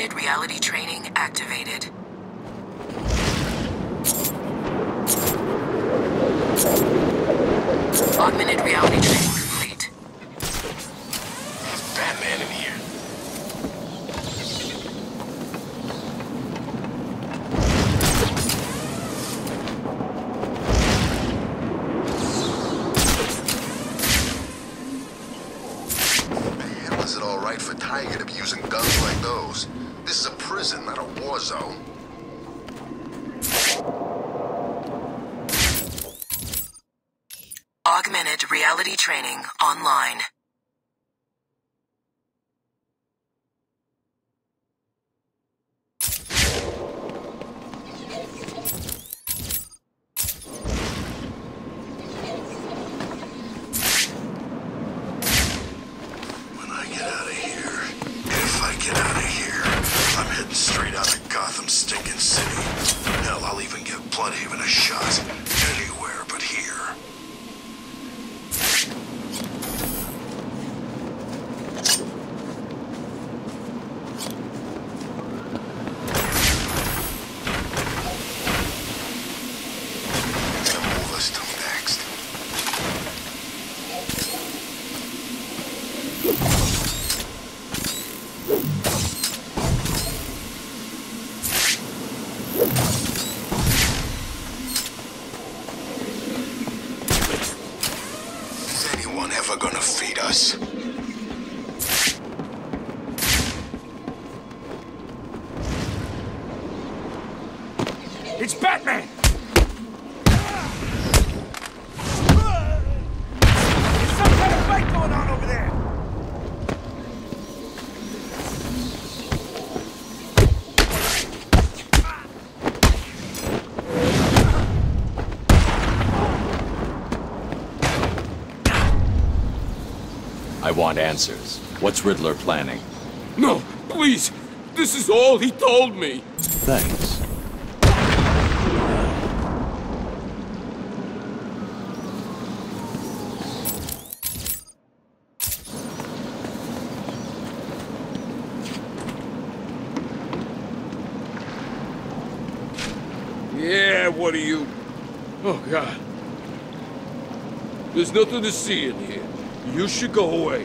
Augmented reality training activated. Augmented reality training complete. There's Batman in here. Hell, is it all right for Tiger to be using guns like those? This is a prison, not a war zone. Augmented reality training online. When I get out of here, if I get out of here, I'm heading straight out of Gotham stinking city. Hell, I'll even give Bloodhaven a shot. Anywhere but here. Gonna move us to next. Is anyone ever gonna feed us? It's Batman! There's some kind of fight going on over there! I want answers. What's Riddler planning? No, please! This is all he told me! Thanks. Yeah, what are you? Oh, God. There's nothing to see in here. You should go away.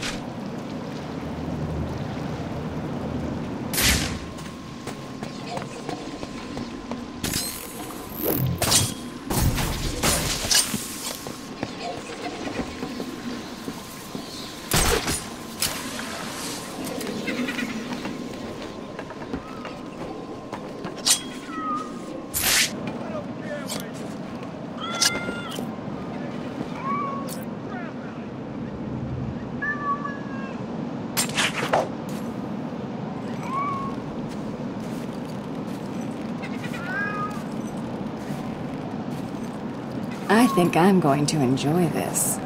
I think I'm going to enjoy this.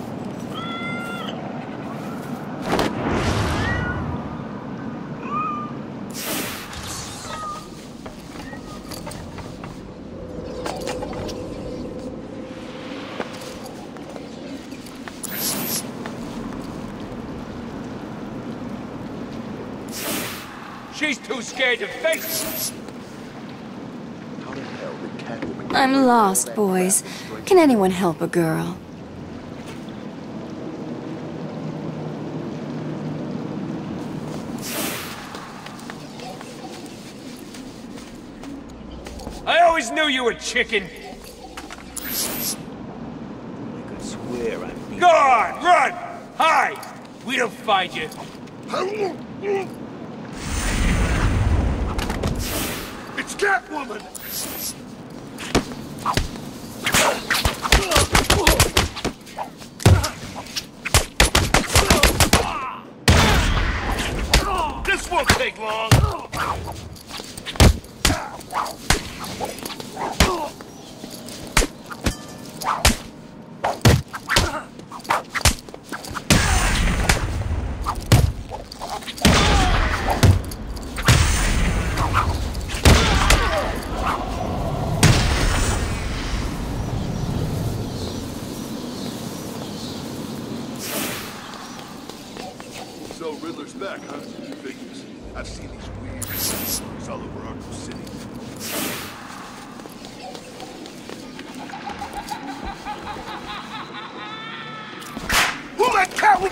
She's too scared to face it! I'm lost, boys. Can anyone help a girl? I always knew you were chicken! I could swear I beat Go on, run! Hide! We'll find you! It's Catwoman! This won't take long! So Riddler's back, huh? Figures. I've seen making these weird stories all over Arkham City. Who let Coward?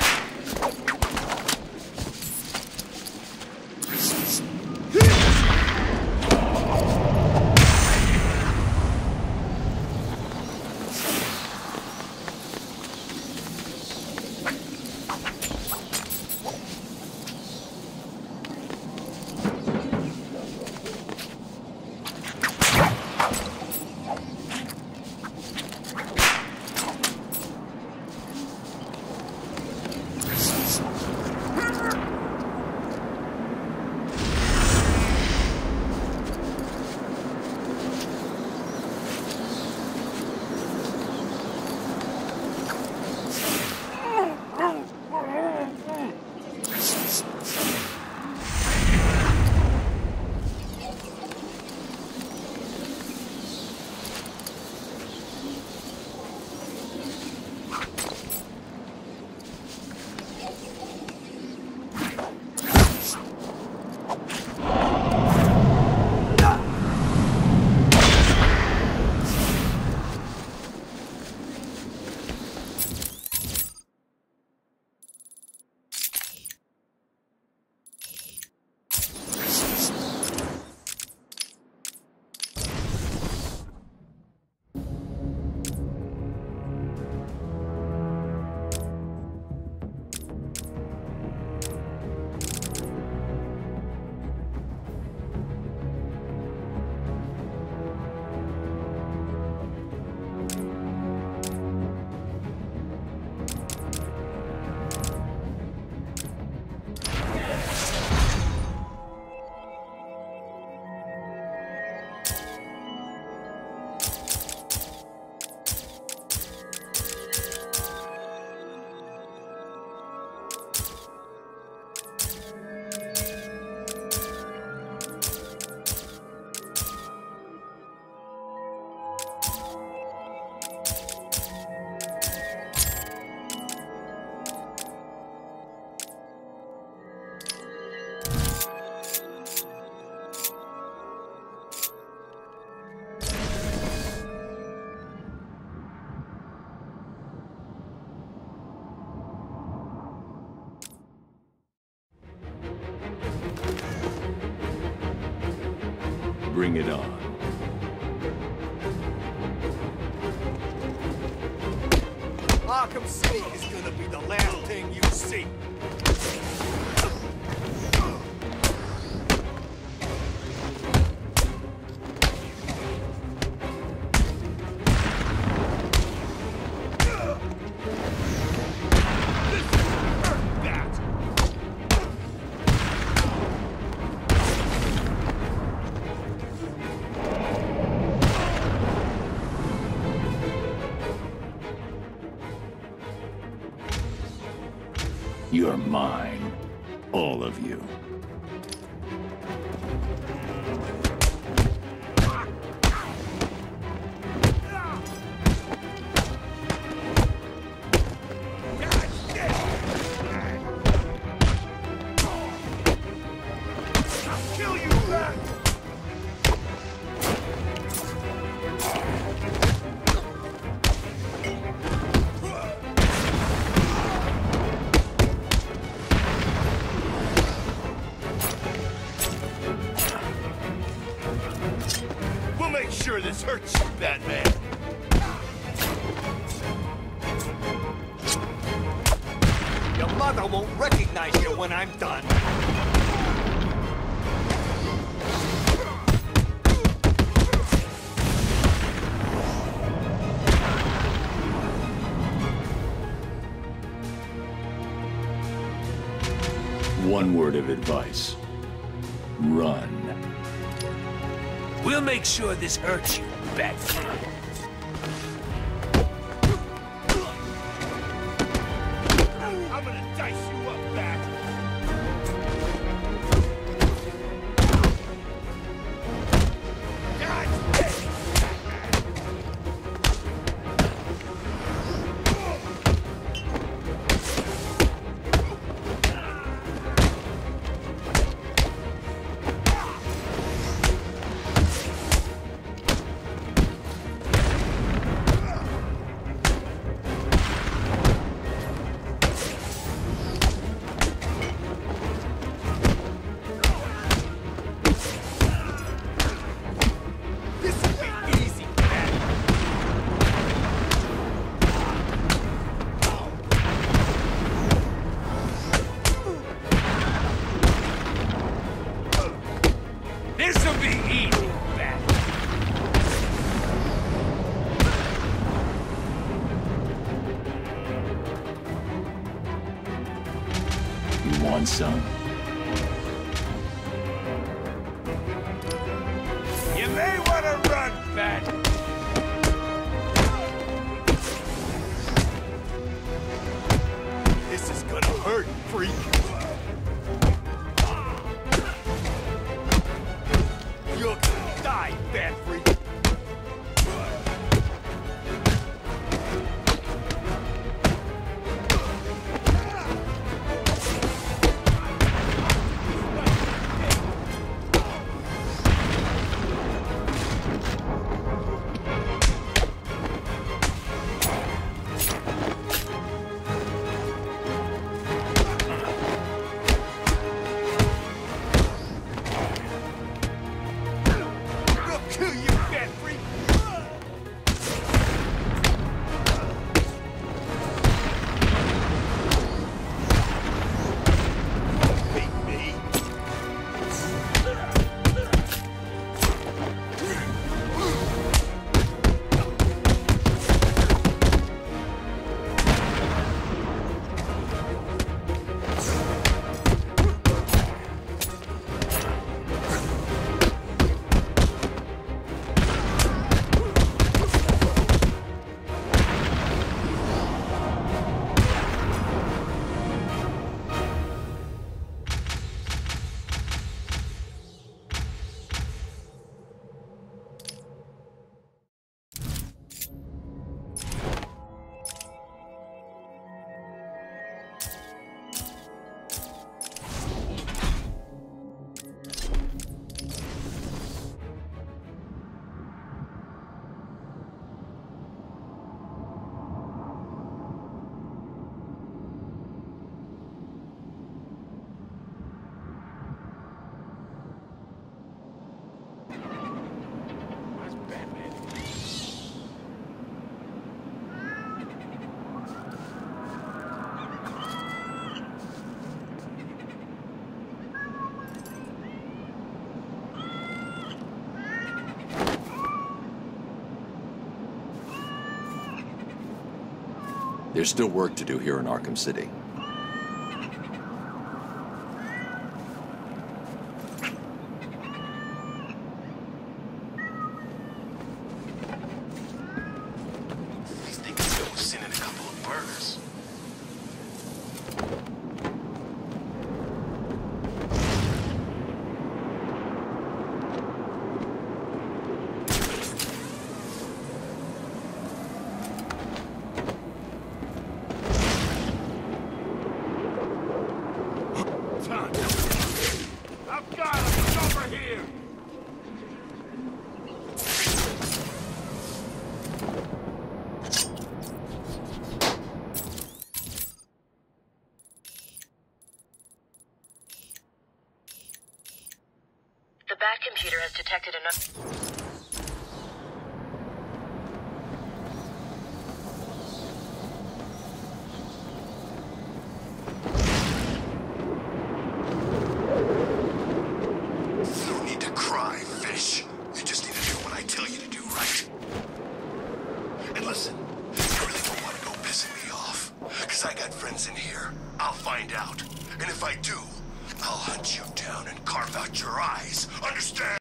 Bring it on. Arkham City is gonna be the last thing you see. You're mine. All of you. Kill you, rat! We'll make sure this hurts you, Batman. Your mother won't recognize you when I'm done. One word of advice. Run. We'll make sure this hurts you, Batman. I'm gonna dice you up, Bat. on, son. You may want to run, Bat. This is gonna hurt, freak. You're gonna die, bad freak. There's still work to do here in Arkham City. These niggas still sending a couple of burgers. I've got him! He's over here! The Bat computer has detected enough. I got friends in here. I'll find out. And if I do, I'll hunt you down and carve out your eyes. Understand?